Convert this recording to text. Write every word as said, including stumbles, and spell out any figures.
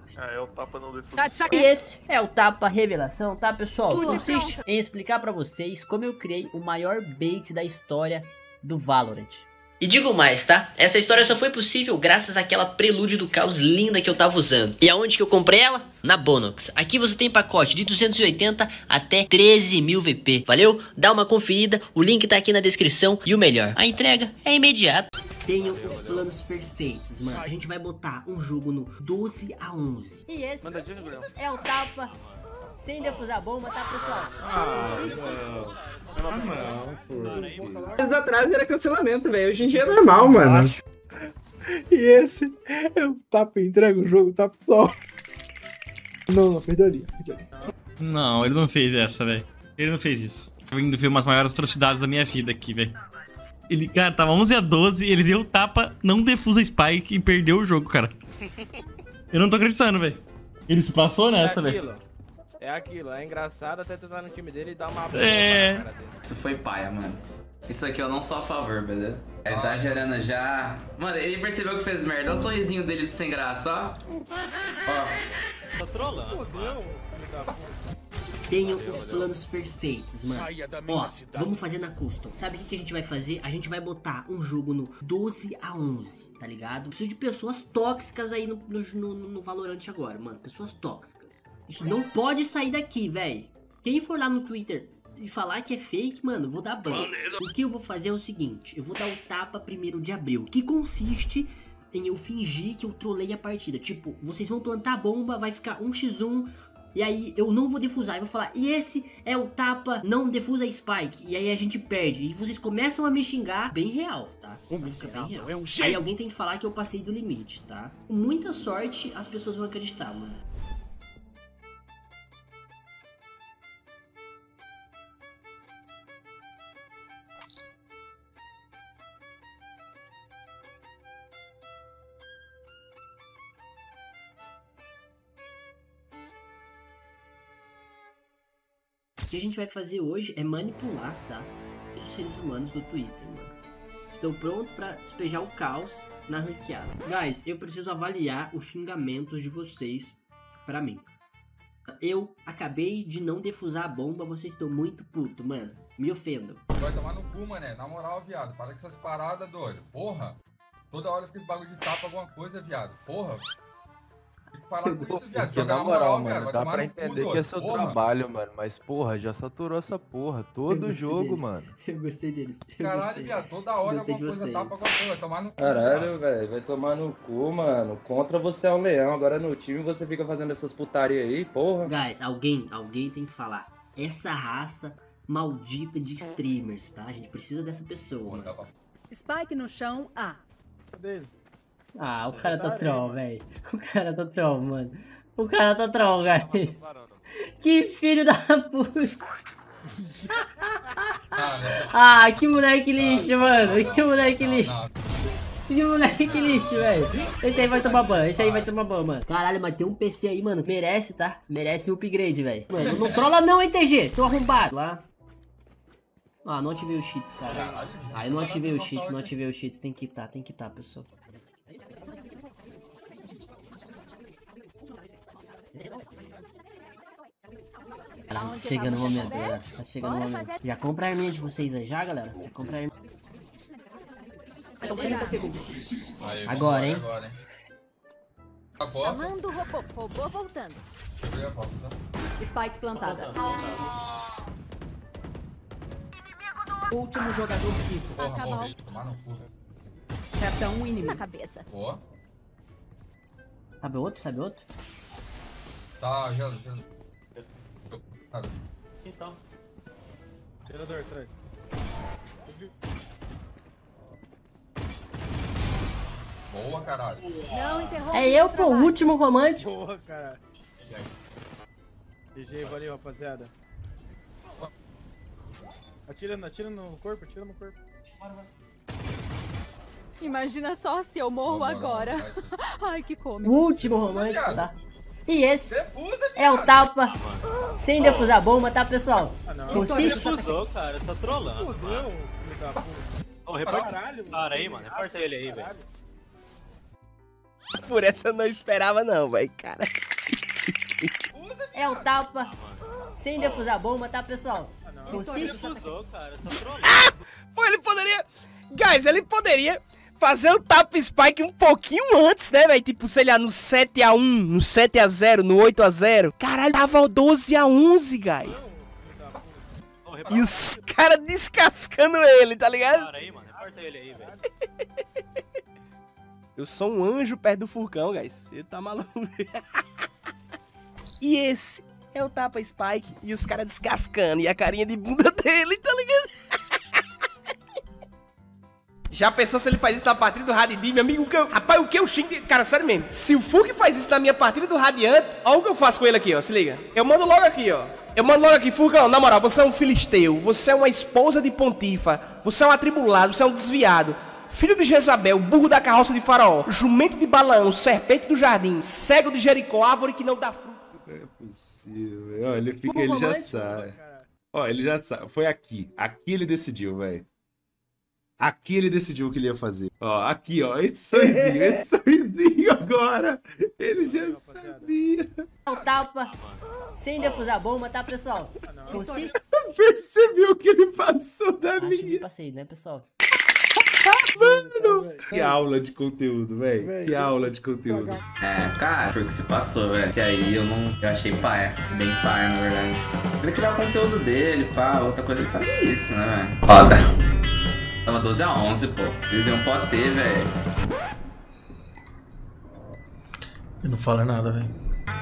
Ah, é o tapa não defusa. Tá de saque. E esse é o tapa revelação, tá, pessoal? Consiste em explicar pra vocês como eu criei o maior bait da história do Valorant. E digo mais, tá? Essa história só foi possível graças àquela prelúdio do caos linda que eu tava usando. E aonde que eu comprei ela? Na Bonox. Aqui você tem pacote de duzentos e oitenta até treze mil V P. Valeu? Dá uma conferida, o link tá aqui na descrição. E o melhor, a entrega é imediata. Tenho os planos perfeitos, mano. A gente vai botar um jogo no doze a onze. E esse é o tapa sem defusar bomba, tá, pessoal? Ah, não. Ah, não, foi. Anos atrás era cancelamento, velho. Hoje em dia é normal, mano. E esse é o tapa, entrega o jogo, tapa só. Não, não, perdoaria, perdoaria. Não, ele não fez essa, velho. Ele não fez isso. Eu indo ver umas maiores atrocidades da minha vida aqui, velho. Ele, cara, tava onze a doze, ele deu tapa, não defusa Spike e perdeu o jogo, cara. Eu não tô acreditando, velho. Ele se passou nessa, velho. É aquilo, é engraçado até tu estar no time dele e dar uma bola é. na cara dele. Isso foi paia, mano. Isso aqui eu não sou a favor, beleza? Tá exagerando já. Mano, ele percebeu que fez merda. Olha o sorrisinho dele de sem graça, ó. Ó. Tá trolando. Tenho os planos perfeitos, mano. Ó, vamos fazer na custom. Sabe o que, que a gente vai fazer? A gente vai botar um jogo no doze a onze, tá ligado? Preciso de pessoas tóxicas aí no, no, no, no Valorant agora, mano. Pessoas tóxicas. Isso não pode sair daqui, velho. Quem for lá no Twitter e falar que é fake, mano, vou dar ban. O que eu vou fazer é o seguinte. Eu vou dar o tapa primeiro de abril, que consiste em eu fingir que eu trolei a partida. Tipo, vocês vão plantar a bomba, vai ficar um contra um... E aí eu não vou defusar, eu vou falar, e esse é o tapa, não defusa Spike. E aí a gente perde, e vocês começam a me xingar, bem real, tá? Bem real. É um aí alguém tem que falar que eu passei do limite, tá? Com muita sorte, as pessoas vão acreditar, mano. O que a gente vai fazer hoje é manipular, tá? Os seres humanos do Twitter, mano. Estou pronto pra despejar o caos na ranqueada. Guys, eu preciso avaliar os xingamentos de vocês pra mim. Eu acabei de não defusar a bomba, vocês estão muito puto, mano. Me ofendam. Vai tomar no cu, mané. Na moral, viado. Para com essas paradas, doido. Porra. Toda hora fica esse bagulho de tapa alguma coisa, viado. Porra. Tem que falar com isso, viado. Porque na moral, mano, dá pra entender que é seu trabalho, mano. Mas, porra, já saturou essa porra. Todo jogo, mano. Eu gostei deles. Caralho, viado. Toda hora alguma coisa tapa alguma coisa. Vai tomar no cu. Caralho, velho. Vai tomar no cu, mano. Contra você é um leão. Agora no time você fica fazendo essas putaria aí, porra. Guys, alguém, alguém tem que falar. Essa raça maldita de streamers, tá? A gente precisa dessa pessoa, mano. Spike no chão, A. Cadê ele? Ah, o cara tá troll, velho. O cara tá troll, mano. O cara tá troll, guys. Que filho da puta. Ah, que moleque lixo, mano. Que moleque lixo. Que moleque lixo, velho. Esse aí vai tomar ban, esse aí vai tomar ban, mano. Caralho, mas tem um P C aí, mano. Merece, tá? Merece um upgrade, velho. Mano, não trola não, hein, T G. Sou arrombado. Lá. Ah, não ativei os cheats, cara. Ah, eu não ativei os cheats, não ativei os cheats. Tem que quitar, tem que quitar, pessoal. Tá chegando o momento, galera. Tá chegando o momento. Já compra a arminha de vocês aí, já, galera? Já compra a arminha. trinta segundos. Agora, hein? Chamando o robô. Robô voltando. Spike plantada. Último jogador vivo. Porra, morri. Tomar no cu. Resta um inimigo. Na cabeça. Boa. Sabe outro? Sabe outro? Tá, já, já. Então. Tirador atrás. Boa, caralho. Não interrompa. É eu, pô, o último romântico. Boa, caralho. G G, valeu, rapaziada. Atira, atira no corpo, atira no corpo. Bora, bora. Imagina só se eu morro Vambora, agora. Ai, que cômico. O último romântico, tá? E esse é o tapa sem defusar a bomba, tá, pessoal? Ah, não. Consiste... Defusou, cara, só trolando. Fudeu, filho da puta. Ô, reporta esse cara aí, mano. Reporta ele aí, velho. Por essa eu não esperava não, velho, cara. É o tapa sem defusar a bomba, tá, pessoal? Consiste... Ah! Pô, ele poderia... Guys, ele poderia fazer o tapa spike um pouquinho antes, né, velho? Tipo, sei lá, no sete a um, no sete a zero, no oito a zero. Caralho, tava o doze a onze, guys. E os caras descascando ele, tá ligado? Para aí, mano. Reporta ele aí, velho. Eu sou um anjo perto do Furcão, guys. Você tá maluco. E esse é o tapa spike e os caras descascando e a carinha de bunda dele, tá ligado? Já pensou se ele faz isso na partida do Radiant, meu amigo? O que eu... Rapaz, o que eu xingo... Cara, sério mesmo. Se o Furk faz isso na minha partida do Radiant, olha o que eu faço com ele aqui, ó. Se liga. Eu mando logo aqui, ó. Eu mando logo aqui, Furcão. Na moral, você é um filisteu. Você é uma esposa de Pontifa. Você é um atribulado. Você é um desviado. Filho de Jezabel, burro da carroça de Faraó. Jumento de Balaão, serpente do jardim. Cego de Jericó, árvore que não dá fruto. Não é possível. Ó, ele fica, ele já sabe. Ó, ele já sabe. Foi aqui. Aqui ele decidiu, velho. Aqui ele decidiu o que ele ia fazer. Ó, aqui, ó. Esse sorrisinho, esse sorrisinho agora. Ele já sabia. O tapa sem defusar a bomba, tá, pessoal? Consiste... Percebeu que ele passou da Acho linha. que passei, né, pessoal? Mano, que aula de conteúdo, velho. Que aula de conteúdo. É, cara, foi o que se passou, velho. Esse aí eu não... Eu achei paia. Bem paia, na verdade. Ele criar o conteúdo dele, pá. Outra coisa ele fazer isso, né, velho? Foda. Tava doze a onze, pô. Eles iam pode ter, velho. Eu não falo nada, velho.